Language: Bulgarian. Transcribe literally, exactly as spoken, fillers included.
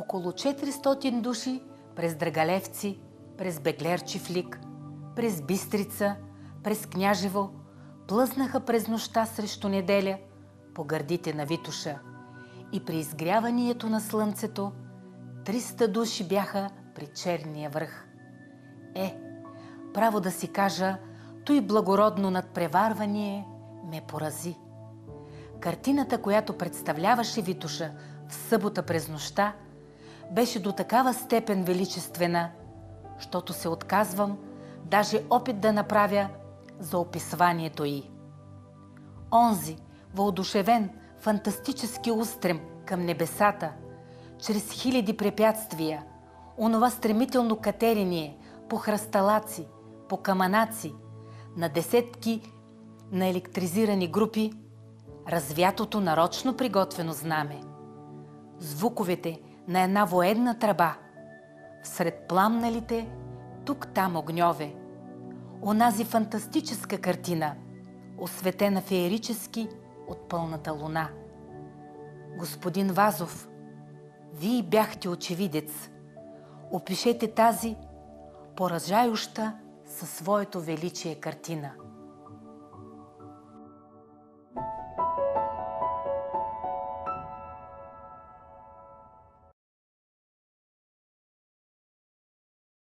около четиристотин души през Драгалевци, през Беглерчив лик, през Бистрица, през Княжево плъзнаха през нощта срещу неделя по гърдите на Витоша и при изгряването на слънцето триста души бяха при черния връх. Е, право да си кажа, той благородно надпреварвание ме порази. Картината, която представляваше Витоша в събота през нощта, беше до такава степен величествена, щото се отказвам даже опит да направя за описванието й. Онзи, въодушевен, фантастически устрем към небесата, чрез хиляди препятствия, онова стремително катерение по хръсталаци, по каманаци, на десетки на електризирани групи, развятото нарочно приготвено знаме, звуковете на една военна тръба, всред пламналите тук-там огньове, онази фантастическа картина, осветена феерически от пълната луна. Господин Вазов, вие бяхте очевидец. Опишете тази поражающа със своето величие картина.